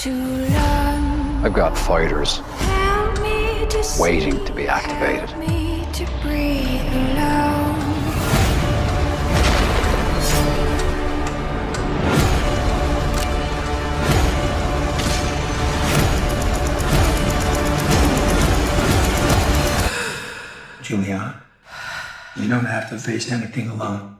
I've got fighters waiting to be activated. Juliana, you don't have to face anything alone.